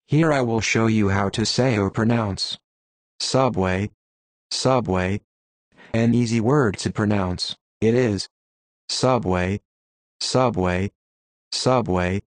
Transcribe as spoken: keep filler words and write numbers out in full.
Here I will show you how to say or pronounce subway, subway. An easy word to pronounce. It is subway, subway, subway.